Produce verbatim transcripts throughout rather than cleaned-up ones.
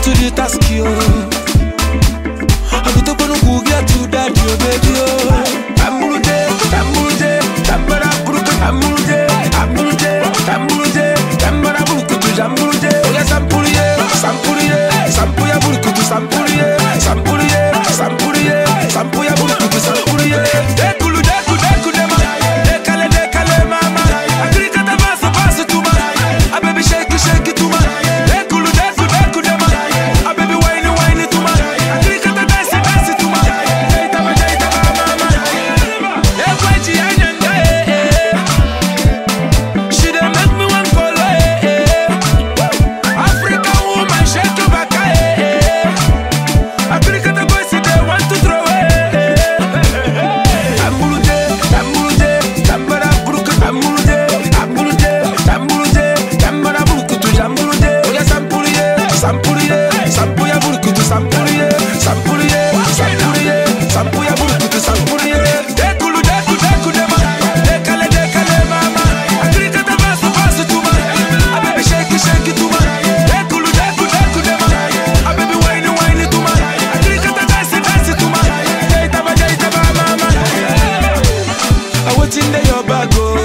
to the task, yo. I go to Bono get to that, yo, baby, yo. Tambuluje, tambuluje, tambara buruku, tambuluje, tambuluje, tambuluje, tambara buruku tu jambuluje. Oya sampuliye, sampuliye, sampuya buruku tu sampuliye, sampuliye, sampuliye, sampuya buruku tu sampuliye. Dekulu, deku, deku, dema, dekale, dekale, mama. Agrika ta basu, basu tuma. A baby shake, shake tuma. Dekulu, deku, deku, dema. A baby wine, wine tuma. Agrika ta dance, dance tuma. Jaita ba, jaita ba, mama. Ekwechi anyanga, eh, eh. She dey make me want follow, eh, eh. African woman, shake your back, eh, eh. Agrika ta boys, they want to throw, eh, eh. Tambuluje, tambuluje, tambara buruku, tambuluje, tambuluje, tambuluje, tambara buruku tu jambuluje. Oya sampuliye, sampuliye, sampuya buruku tu sampuliye, sampuliye, sampuliye, sampuya buruku tu sampuliye. Dekulu, deku, deku, dema, dekale, dekale, mama. Agrika ta basu, basu tuma. A baby shake, shake tuma. Dekulu, deku, deku, dema. A baby wine, wine tuma. Agrika ta dance, dance tuma. Jaita ba, jaita ba, mama. I wait in the your bag, oh.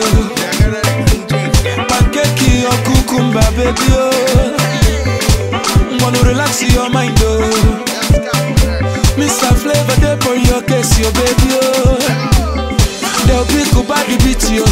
Pancake or cucumber, baby, oh. Wanna relax your mind, oh. Mister Flavor, they for your case, your baby, oh. They'll pick up body beat, yo.